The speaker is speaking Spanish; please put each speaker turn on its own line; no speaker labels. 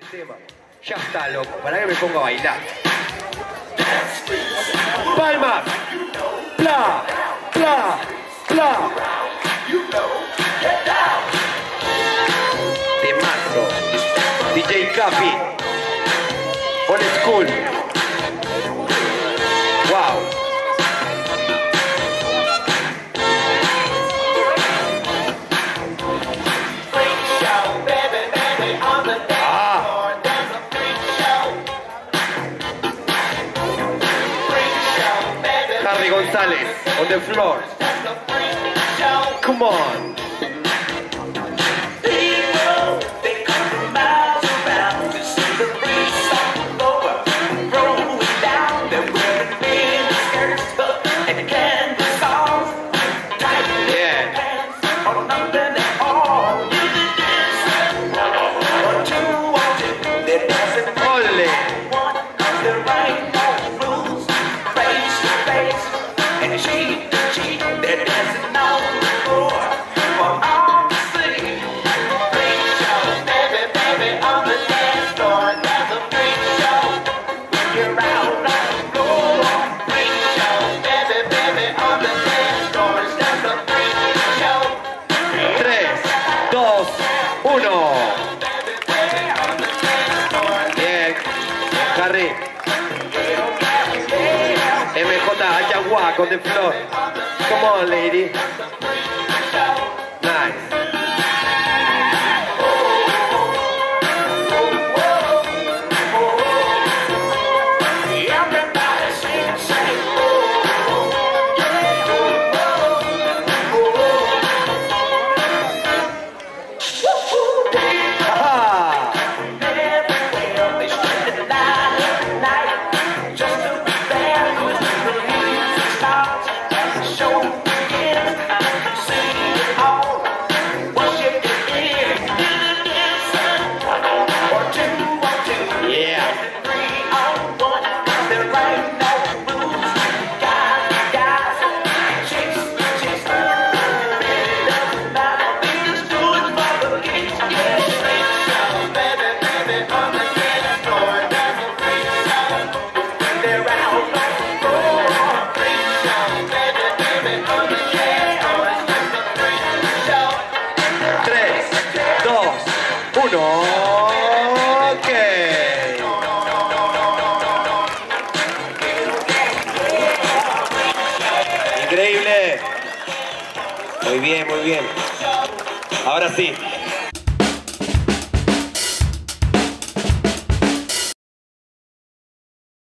tema. Ya está, loco. ¿Para que me ponga a bailar? Palmas. Bla, bla, bla. Temazo. DJ Capi. Old School. Wow. Harry González on the floor. Come on. Harry. MJ Ayahuasca on the floor. Come on, lady. Nice. Increíble. Muy bien, muy bien. Ahora sí.